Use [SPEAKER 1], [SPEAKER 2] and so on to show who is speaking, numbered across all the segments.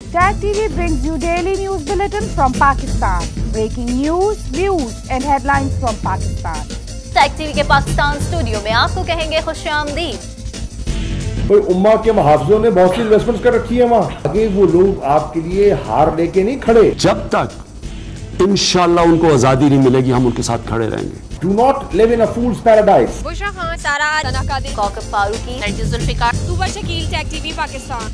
[SPEAKER 1] Tag TV brings you daily news bulletin from Pakistan. Breaking news, views and headlines from Pakistan.
[SPEAKER 2] Tag TV के Pakistan studio में आपको कहेंगे खुशामदीद।
[SPEAKER 3] भाई उम्मा के मुहाफिजों ने बहुत सी इन्वेस्टमेंट्स कर रखी है वहाँ। आगे वो लोग आपके लिए हार लेके नहीं खड़े।
[SPEAKER 4] जब तक इंशाल्लाह उनको आजादी नहीं मिलेगी, हम उनके साथ खड़े रहेंगे।
[SPEAKER 3] Do not live in a fool's paradise.
[SPEAKER 5] Bushra Khan, Sara तनाकादी,
[SPEAKER 2] कोकब फारूकी, जुल्फिकार,
[SPEAKER 5] तुबा शकील, टैग टीवी पाकिस्तान।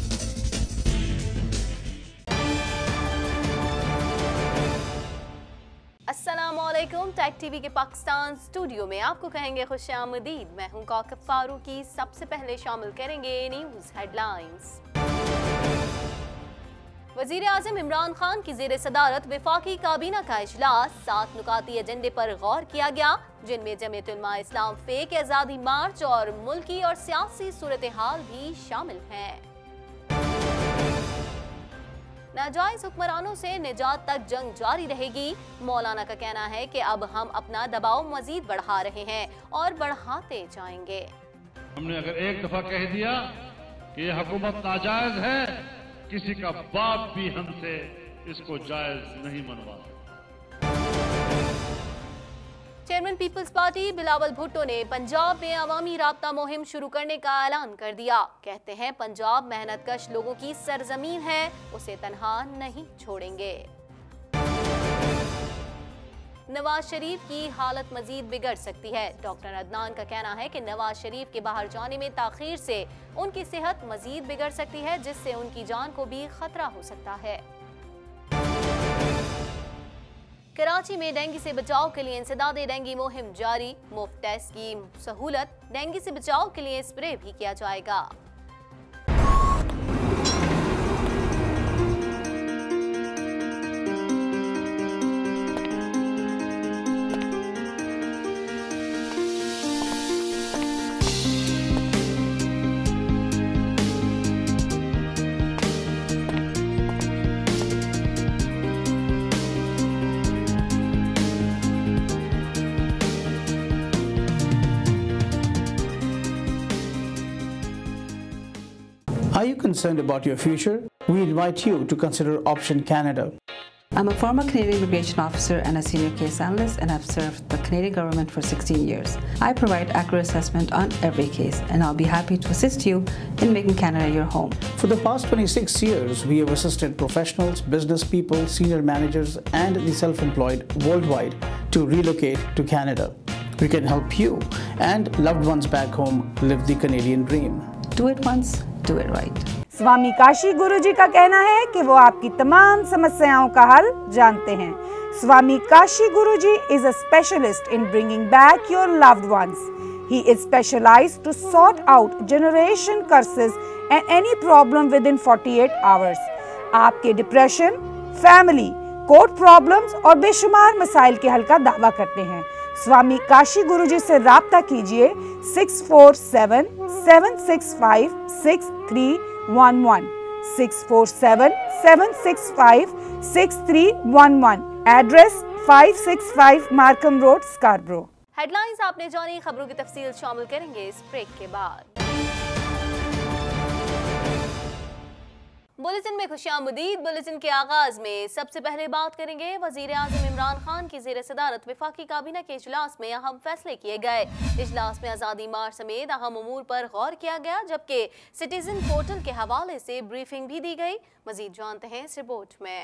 [SPEAKER 2] अस्सलामुअलैकुम। टैग टीवी के पाकिस्तान स्टूडियो में आपको कहेंगे खुशामदीद। मैं हूं कोकब फारूकी। सबसे पहले शामिल करेंगे न्यूज हेडलाइंस। वजीर आजम इमरान खान की जेर सदारत वफाकी काबीना का इजलास। 7 नुकाती एजेंडे पर गौर किया गया, जिनमें जमीयत उलमा इस्लाम फेक आज़ादी मार्च और मुल्की और सियासी सूरत हाल भी शामिल हैं। नाजायज हुक्मरानों से निजात तक जंग जारी रहेगी। मौलाना का कहना है कि अब हम अपना दबाव मजीद बढ़ा रहे हैं और बढ़ाते जाएंगे।
[SPEAKER 6] हमने अगर एक दफा कह दिया कि यह हुकूमत नाजायज है, किसी का बाप भी हमसे इसको जायज नहीं मनवा सकता।
[SPEAKER 2] चेयरमैन पीपल्स पार्टी बिलावल भुट्टो ने पंजाब में अवामी राब्ता मुहिम शुरू करने का ऐलान कर दिया। कहते हैं पंजाब मेहनतकश लोगों की सरजमीन है, उसे तन्हा नहीं छोड़ेंगे। नवाज शरीफ की हालत मजीद बिगड़ सकती है। डॉक्टर अदनान का कहना है कि नवाज शरीफ के बाहर जाने में ताखीर से उनकी सेहत मजीद बिगड़ सकती है, जिससे उनकी जान को भी खतरा हो सकता है। कराची में डेंगू से बचाव के लिए इंसदाद डेंगू मुहिम जारी। मुफ्त टेस्ट की सहूलत, डेंगू से बचाव के लिए स्प्रे भी किया जाएगा।
[SPEAKER 7] Are you concerned about your future? We invite you to consider Option Canada.
[SPEAKER 8] I'm a former Canadian immigration officer and a senior case analyst, and I've served the Canadian government for 16 years. I provide accurate assessment on every case, and I'll be happy to assist you in making Canada your home.
[SPEAKER 7] For the past 26 years, we have assisted professionals, business people, senior managers, and the self-employed worldwide to relocate to Canada. We can help you and loved ones back home live the Canadian dream.
[SPEAKER 8] Do it once, do it right.
[SPEAKER 1] स्वामी काशी गुरुजी का कहना है कि वो आपकी तमाम समस्याओं का हल जानते हैं। Swami Kashi Guruji is a specialist in bringing back your loved ones. He is specialized to sort out generation curses and any problem within 48 hours. आपके डिप्रेशन, फैमिली, कोर्ट प्रॉब्लम्स और बेशुमार मसाइल के हल का दावा करते हैं। स्वामी काशी गुरुजी से राब्ता कीजिए 647-765-6311 647-765-6311। Address 565 Markham road, Scarborough.
[SPEAKER 2] Headlines आपने जानी, खबरों की तफसील शामिल करेंगे इस ब्रेक के बाद। बुलेटिन में खुशामदीद। बुलेटिन के आगाज में सबसे पहले बात करेंगे वजीर आजम इमरान खान की जेर सदारत वफाकी काबीना के इजलास में अहम फैसले किए गए। इजलास में आज़ादी मार्च समेत अहम उमूर पर गौर किया गया, जबकि सिटीजन पोर्टल के हवाले से ब्रीफिंग भी दी गई। मजीद जानते हैं इस रिपोर्ट में।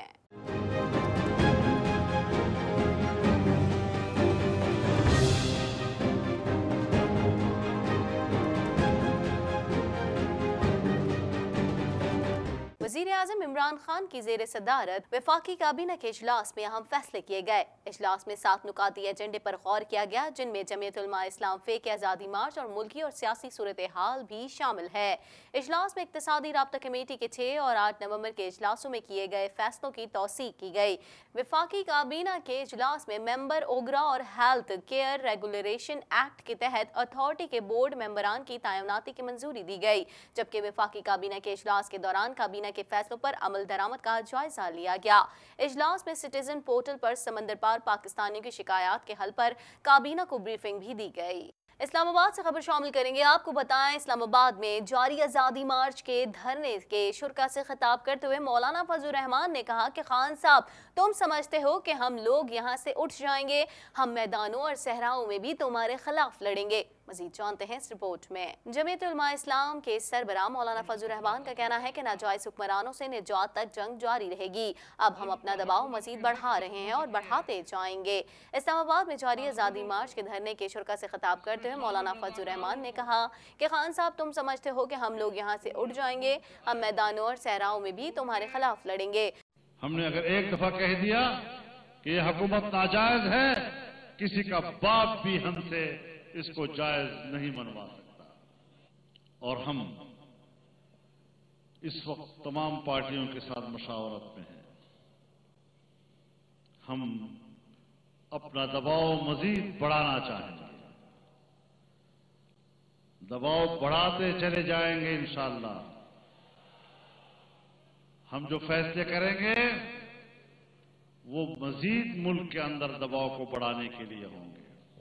[SPEAKER 2] वज़ीर आज़म इमरान खान की जेर सदारत वफाकी काबीना के इजलास में अहम फैसले किए गए। इजलास में 7 नुकाती एजेंडे पर गौर किया गया, जिनमें जमीयत उलमा इस्लाम फेक आज़ादी मार्च और मुल्की और सियासी सूरत हाल भी शामिल है। इजलास में इक्तिसादी राब्ता कमेटी के 6 और 8 नवंबर के इजलासों में किए गए फैसलों की तौसीक की गई। वफाकी काबीना के इजलास में मेंबर ओगरा और हेल्थ केयर रेगुलेशन एक्ट के तहत अथॉरिटी के बोर्ड मेंबरान की तैनाती की मंजूरी दी गई, जबकि वफाकी काबीना के इजलास के दौरान काबीना के फैसलों पर अमल दरामद का जायजा लिया गया। इजलास में सिटीजन पोर्टल पर समंदर पार पाकिस्तानियों की शिकायत के हल पर काबीना को ब्रीफिंग भी दी गई। इस्लामाबाद से खबर शामिल करेंगे। आपको बताएं, इस्लामाबाद में जारी आज़ादी मार्च के धरने के शुरा से खिताब करते हुए मौलाना फजलुर रहमान ने कहा कि खान साहब, तुम समझते हो कि हम लोग यहाँ से उठ जाएंगे? हम मैदानों और सहराओं में भी तुम्हारे खिलाफ लड़ेंगे। मजीद जानते हैं इस रिपोर्ट में। जमीयत उलमा इस्लाम के सरबराह मौलाना फजलुर रहमान का कहना है कि नाजायज हुक्मरानों से निजात तक जंग जारी रहेगी। अब हम अपना दबाव मजीद बढ़ा रहे हैं और बढ़ाते जाएंगे। इस्लामाबाद में जारी आज़ादी मार्च के धरने के शुरा से खिताब करते हुए मौलाना फजलुर रहमान ने कहा कि खान साहब, तुम समझते हो कि हम लोग यहाँ से उठ जाएंगे? हम मैदानों और सहराओं में भी तुम्हारे खिलाफ लड़ेंगे।
[SPEAKER 6] हमने अगर एक दफा कह दिया कि यह हुकूमत नाजायज है, किसी का बाप भी हमसे इसको जायज नहीं मनवा सकता। और हम इस वक्त तमाम पार्टियों के साथ मशावरत में हैं। हम अपना दबाव मजीद बढ़ाना चाहेंगे, दबाव बढ़ाते चले जाएंगे। इंशाअल्लाह हम जो फैसले करेंगे वो मजीद मुल्क के अंदर दबाव को बढ़ाने के लिए होंगे।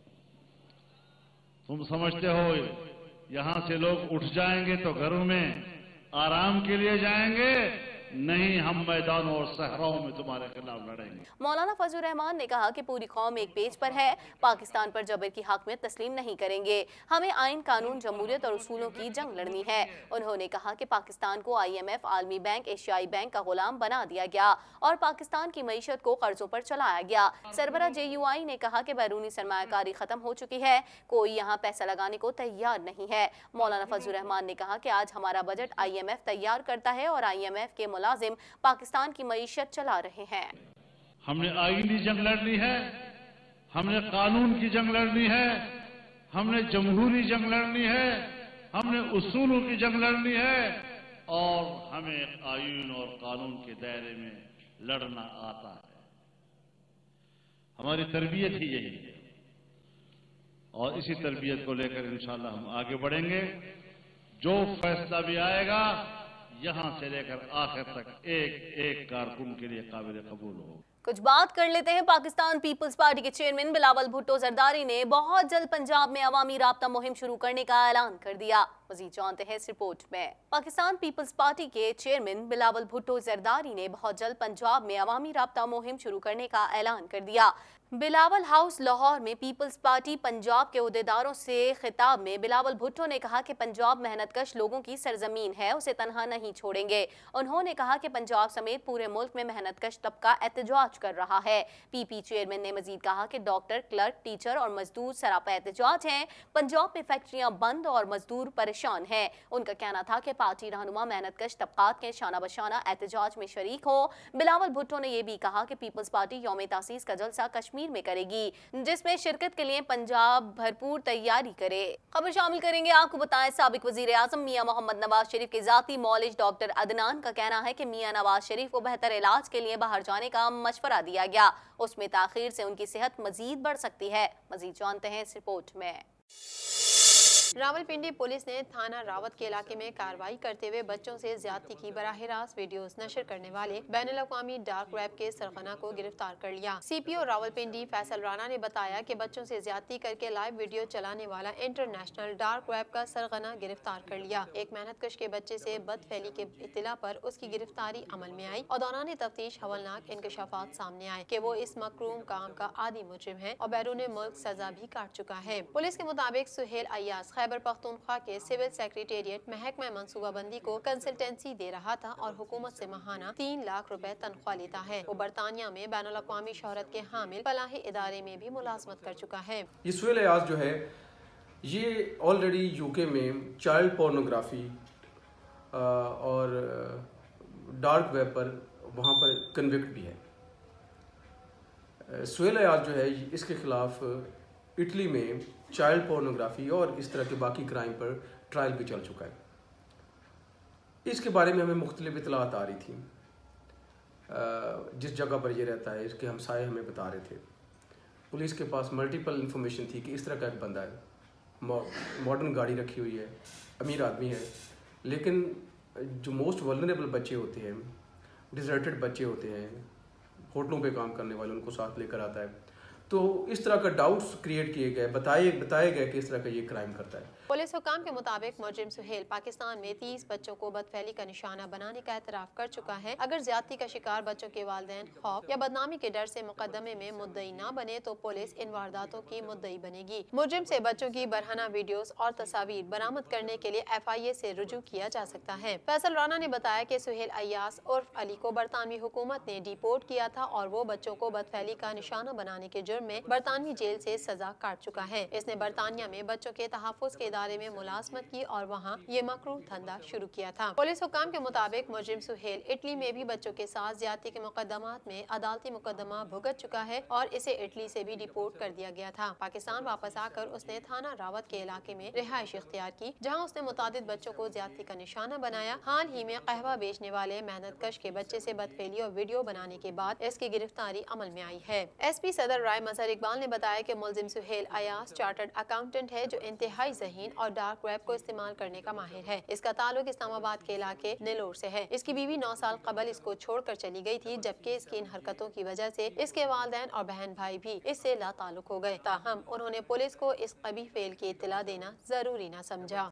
[SPEAKER 6] तुम समझते हो यहां से लोग उठ जाएंगे तो घरों में आराम के लिए जाएंगे? नहीं, हम मैदानों और सहराओं में तुम्हारे खिलाफ लड़ेंगे।
[SPEAKER 2] मौलाना फजलुर रहमान ने कहा कि पूरी कौम एक पेज पर है, पाकिस्तान पर जबर की हाकमियत तस्लीम नहीं करेंगे। हमें आइन, कानून, जमहूरियत और उसूलों की जंग लड़नी है। उन्होंने कहा कि पाकिस्तान को IMF, आलमी बैंक, एशियाई बैंक का गुलाम बना दिया गया और पाकिस्तान की मईशत को कर्जों पर चलाया गया। सरबरा JUI ने कहा कि बैरूनी सरमायाकारी खत्म हो चुकी है, कोई यहाँ पैसा लगाने को तैयार नहीं है। मौलाना फजलुर रहमान ने कहा कि आज हमारा बजट IMF तैयार करता है और IMF के मुलाजिम पाकिस्तान की मईशत चला रहे हैं।
[SPEAKER 6] हमने आईनी जंग लड़नी है, हमने कानून की जंग लड़नी है, हमने जमहूरी जंग लड़नी है, हमने उसूलों की जंग लड़नी है और हमें आईन और कानून के दायरे में लड़ना आता है। हमारी तरबियत ही यही है और इसी तरबियत को लेकर इंशाअल्लाह हम आगे बढ़ेंगे। जो फैसला भी आएगा यहां से लेकर आखिर तक एक एक कारकुन के लिए काबिल कबूल हो।
[SPEAKER 2] कुछ बात कर लेते हैं। पाकिस्तान पीपल्स पार्टी के चेयरमैन बिलावल भुट्टो जरदारी ने बहुत जल्द पंजाब में अवामी राब्ता मुहिम शुरू करने का ऐलान कर दिया। मजीद जानते हैं इस रिपोर्ट में। पाकिस्तान पीपल्स पार्टी के चेयरमैन बिलावल भुट्टो जरदारी ने बहुत जल्द पंजाब में अवामी राब्ता मुहिम शुरू करने का ऐलान कर दिया। बिलावल हाउस लाहौर में पीपल्स पार्टी पंजाब के उहदेदारों से खिताब में बिलावल भुट्टो ने कहा कि पंजाब मेहनतकश लोगों की सरजमीन है, उसे तनहा नहीं छोड़ेंगे। उन्होंने कहा कि पंजाब समेत पूरे मुल्क में मेहनतकश तबका एहतजाज कर रहा है। PP चेयरमैन ने मजीद कहा कि डॉक्टर, क्लर्क, टीचर और मजदूर सरापा एहतजाज हैं। पंजाब में फैक्ट्रियां बंद और मजदूर परेशान हैं। उनका कहना था कि पार्टी रहनुमा मेहनतकश तबकात के शाना बशाना एहतजाज में शरीक हो। बिलावल भुट्टो ने यह भी कहा कि पीपल्स पार्टी यौम तासीस का जलसा कश्मीर में करेगी, जिसमें शिरकत के लिए पंजाब भरपूर तैयारी करे। खबर शामिल करेंगे। आपको बताएं, साबिक वजीर आजम मियां मोहम्मद नवाज शरीफ के जाती मौलिज डॉक्टर अदनान का कहना है कि मियां नवाज शरीफ को बेहतर इलाज के लिए बाहर जाने का मशवरा दिया गया। उसमें ताखीर से उनकी सेहत मजीद बढ़ सकती है। मजीद जानते हैं इस रिपोर्ट में।
[SPEAKER 9] रावलपिंडी पुलिस ने थाना रावत के इलाके में कार्रवाई करते हुए बच्चों से ज्यादती की बराह रास्त वीडियोस नशर करने वाले बैनुल-अक़वामी डार्क वेब के सरगना को गिरफ्तार कर लिया। CPO रावलपिंडी फैसल राना ने बताया कि बच्चों से ज्यादती करके लाइव वीडियो चलाने वाला इंटरनेशनल डार्क वेब का सरगना गिरफ्तार कर लिया। एक मेहनतकश के बच्चे से बदफैली के इत्तला पर उसकी गिरफ्तारी अमल में आई और दौरान तफ्तीश हवलनाक इंकशाफात सामने आए कि वो इस मकरूम काम का आदी मुजरिम है और बैरून मुल्क सजा भी काट चुका है। पुलिस के मुताबिक सुहेल अय्यास खैबर पख्तूनख्वा के सिविल सेक्रेटेरिएट महकमा मनसूबाबंदी को कंसल्टेंसी दे रहा था और हुकूमत से माहाना 3 लाख रुपए तनख्वाह लेता है। वो बरतानिया में बैनुल अक़वामी शोहरत के हामिल फलाही इदारे में भी मुलाजमत कर चुका है।
[SPEAKER 10] ये सुहेल अय्यास जो है ये ऑलरेडी UK में चाइल्ड पोर्नोग्राफी और डार्क वेब पर वहाँ पर कन्विक्ट भी है। सुहेल अय्यास जो है इसके खिलाफ इटली में चाइल्ड पोर्नोग्राफी और इस तरह के बाकी क्राइम पर ट्रायल भी चल चुका है। इसके बारे में हमें मुख्तलिफ इतलात आ रही थी। जिस जगह पर ये रहता है इसके हमसाये हमें बता रहे थे। पुलिस के पास मल्टीपल इंफॉर्मेशन थी कि इस तरह का एक बंदा है, मॉडर्न गाड़ी रखी हुई है, अमीर आदमी है, लेकिन जो मोस्ट वल्नरेबल बच्चे होते हैं, डिजर्टेड बच्चे होते हैं, होटलों पे काम करने वाले, उनको साथ लेकर आता है। तो इस तरह का डाउट्स क्रिएट किए गए, बताए गए कि इस तरह का ये क्राइम करता है।
[SPEAKER 9] पुलिस हुकाम के मुताबिक मुजरिम सुहेल पाकिस्तान में 30 बच्चों को बदफैली का निशाना बनाने का एतराफ़ कर चुका है। अगर ज्यादती का शिकार बच्चों के वालिदैन खौफ या बदनामी के डर से मुकदमे में मुद्दई न बने तो पुलिस इन वारदातों की मुद्दई बनेगी। मुजरिम से बच्चों की बरहना वीडियोस और तस्वीर बरामद करने के लिए FIA से रुजू किया जा सकता है। फैसल राना ने बताया कि सुहेल अय्यास उर्फ अली को बरतानवी हुकूमत ने डिपोर्ट किया था और वो बच्चों को बदफैली का निशाना बनाने के जुर्म में बरतानवी जेल से सजा काट चुका है। इसने बरतानिया में बच्चों के तहफ़्फ़ुज़ के इदारे में मुलाजमत की और वहाँ ये मकरूह धंधा शुरू किया था। पुलिस हुकाम के मुताबिक मुजरिम सुहेल इटली में भी बच्चों के साथ ज्यादती के मुकदमात में अदालती मुकदमा भुगत चुका है और इसे इटली से भी डिपोर्ट कर दिया गया था। पाकिस्तान वापस आकर उसने थाना रावत के इलाके में रिहाइश इख्तियार की, जहाँ उसने मुतादिद बच्चों को ज्यादती का निशाना बनाया। हाल ही में कहवा बेचने वाले मेहनत कश के बच्चे से बदफेली और वीडियो बनाने के बाद इसकी गिरफ्तारी अमल में आई है। SP सदर राय मजहर इकबाल ने बताया कि मुलजिम सुहेल अयास चार्टर्ड अकाउंटेंट है जो इंतहाई ज़हीन और डार्क वेब को इस्तेमाल करने का माहिर है। इसका ताल्लुक इस्लामाबाद के इलाके नेलोर से है। इसकी बीवी 9 साल कबल इसको छोड़कर चली गई थी, जबकि इसकी इन हरकतों की वजह से इसके वालिदैन और बहन भाई भी इससे लाताल्लुक हो गए। ताहम उन्होंने पुलिस को इस कबीह फेल की इत्तला देना जरूरी न समझा।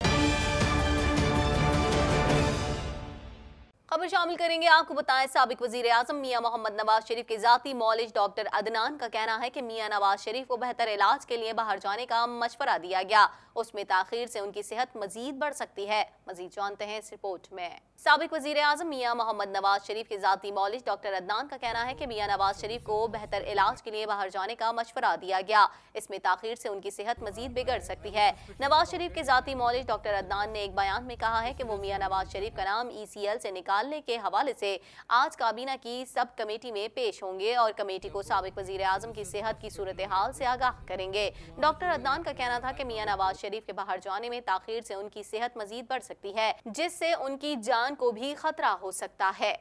[SPEAKER 2] खबर शामिल करेंगे। आपको बताएं, साबिक वजीर आजम मियां मोहम्मद नवाज शरीफ के जाती मौलिज डॉक्टर अदनान का कहना है कि मियां नवाज शरीफ को बेहतर इलाज के लिए बाहर जाने का मशवरा दिया गया। उसमें ताखीर से उनकी सेहत मजीद बढ़ सकती है। मजीद जानते हैं इस रिपोर्ट में। साबिक वजीर आजम मियां मोहम्मद नवाज शरीफ के जाती मौलिज डॉक्टर अदनान का कहना है कि मियां नवाज शरीफ को बेहतर इलाज के लिए बाहर जाने का मशवरा दिया गया। इसमें ताखीर से उनकी सेहत मजीद बिगड़ सकती है। नवाज शरीफ के जाती मौलिज डॉक्टर अदनान ने एक बयान में कहा है कि वो मियां नवाज शरीफ का नाम ECL से निकालने के हवाले से आज काबीना की सब कमेटी में पेश होंगे और कमेटी को साबिक वजीर आजम की सेहत की सूरत हाल से आगाह करेंगे। डॉक्टर अदनान का कहना था कि मियां नवाज शरीफ के बाहर जाने में ताखीर से उनकी सेहत मजीद बढ़ सकती है, जिससे उनकी जान को भी खतरा हो सकता है।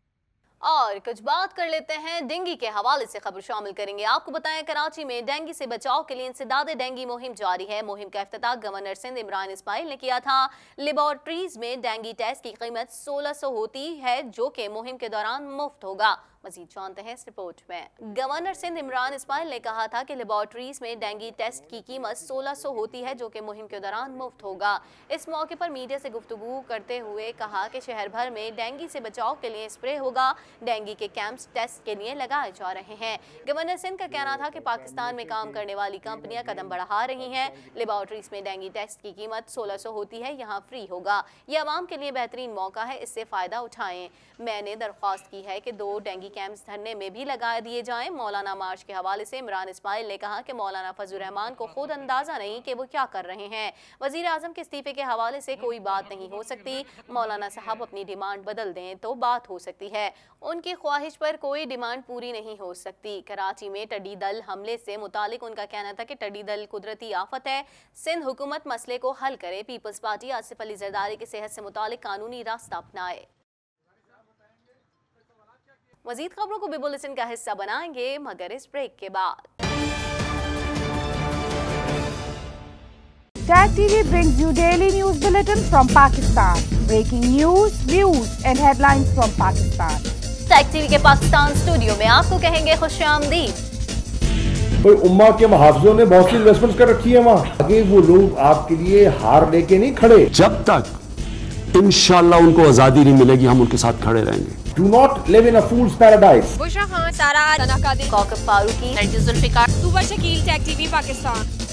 [SPEAKER 2] और कुछ बात कर लेते हैं डेंगू के हवाले से खबर शामिल करेंगे। आपको बताएं, कराची में डेंगू से बचाव के लिए इंसदाद डेंगू मुहिम जारी है। मुहिम का इफ्तिताह गवर्नर सिंध इमरान इस्माइल ने किया था। लेबोरेटरीज में डेंगू टेस्ट की कीमत 1600 होती है, जो कि मुहिम के दौरान मुफ्त होगा। मजीद जानते हैं इस रिपोर्ट में। गवर्नर सिंध इमरान इस्माइल ने कहा था कि लेबोरेटरीज में डेंगू टेस्ट की कीमत 1600 होती है, जो कि मुहिम के दौरान मुफ्त होगा। इस मौके पर मीडिया से गुफ्तगू करते हुए कहा कि शहर भर में डेंगू से बचाव के लिए स्प्रे होगा। डेंगू के कैंप्स टेस्ट के लिए लगाए जा रहे हैं। गवर्नर सिंध का कहना था कि पाकिस्तान में काम करने वाली कंपनियां कदम बढ़ा रही हैं। लेबोरेटरीज में डेंगू टेस्ट की कीमत 1600 होती है, यहाँ फ्री होगा। यह आवाम के लिए बेहतरीन मौका है, इससे फायदा उठाएं। मैंने दरख्वास्त की है कि 2 डेंगू कैंप्स धरने में भी लगा दिए जाएं। मौलाना मार्च के हवाले से इमरान इस्माइल ने कहा कि मौलाना फजल रहमान को खुद अंदाजा नहीं कि वो क्या कर रहे हैं। वजीर आजम के इस्तीफे के हवाले से कोई बात नहीं हो सकती। मौलाना साहब अपनी डिमांड बदल दें तो बात हो सकती है। उनकी ख्वाहिश पर कोई डिमांड पूरी नहीं हो सकती। कराची में टिड्डी दल हमले से मुतालिक उनका कहना था कि टिड्डी दल कुदरती आफत है, सिंध हुकूमत मसले को हल करे। पीपल्स पार्टी आसिफ अली जरदारी की सेहत से मुतालिक कानूनी रास्ता अपनाए। मजीद खबरों को भी बुलेटिन का हिस्सा बनाएंगे, मगर इस ब्रेक के बाद।
[SPEAKER 1] Tag TV brings you daily news bulletin from Pakistan. Breaking news, views and headlines from Pakistan.
[SPEAKER 2] Tag TV के पाकिस्तान स्टूडियो में आपको कहेंगे खुशामदीद।
[SPEAKER 3] भाई उम्मा के मुहाफिजों ने बहुत सी इन्वेस्टमेंट कर रखी है वहाँ, आगे वो लोग आपके लिए हार लेके नहीं खड़े।
[SPEAKER 4] जब तक इंशाल्लाह उनको आजादी नहीं मिलेगी, हम उनके साथ खड़े रहेंगे।
[SPEAKER 3] Do not live in a fool's paradise.
[SPEAKER 5] Bushra Khan, सारा, कोकब फारूकी,
[SPEAKER 2] जुल्फिकार,
[SPEAKER 5] सुबह शकील, टैग टीवी पाकिस्तान।